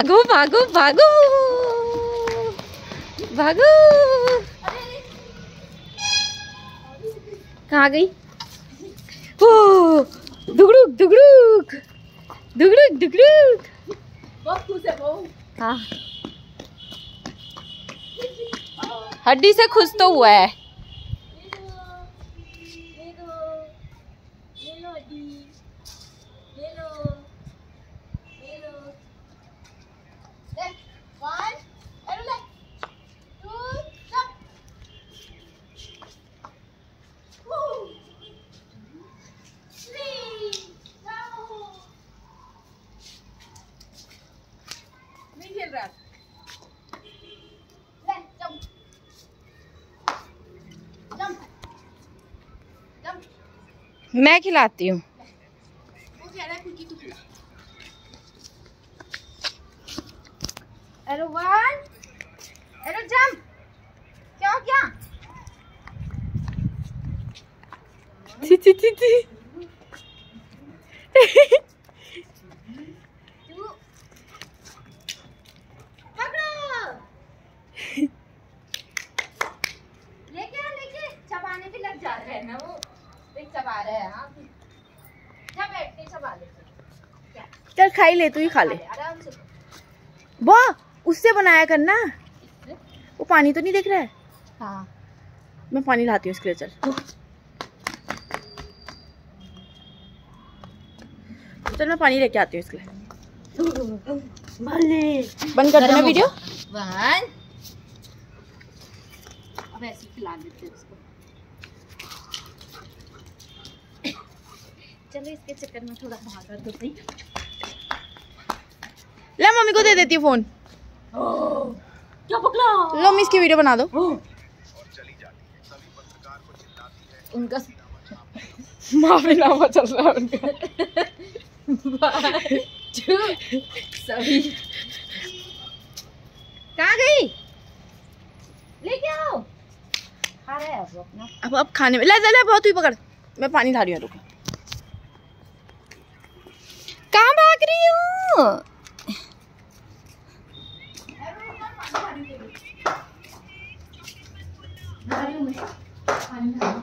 भागो भागो भागो भागो। कहाँ गई? ओ दुगड़ुक दुगड़ुक दुगड़ुक दुगड़ुक। बहुत खुश है वो। हाँ हड्डी से खुश तो हुआ है। मैं खिलाती हूँ। Arrow one, arrow jump. क्या हो क्या? ची ची ची ची। लेके चबाने भी लग जा रहे हैं ना वो। देख चबा रहे हैं। हाँ जा बैठ के चबा ले। चल खाई ले, तू ही खा ले। आराम से। वाह उससे बनाया करना। वो पानी तो नहीं देख रहा है? हाँ मैं पानी लाती हूँ इसके लिए। चल चल मैं पानी लेके आती हूँ इसके लिए। बंद कर देना वीडियो। वन। अब ऐसे खिला देते हैं उसको। चलो इसके चक्कर में थोड़ा भागा तो सही। ले मम्मी को दे देती हूँ फोन। क्या पकड़ा? लो मिस की वीडियो बना दो। उनका माफीनामा चल रहा है उनका। सभी कहाँ गई? लेके आओ। खा रहा है वो अपना। अब खाने में ले ले बहुत हुई पकड़। मैं पानी ला रही हूँ। रुको कहाँ भाग रही हूँ? पानी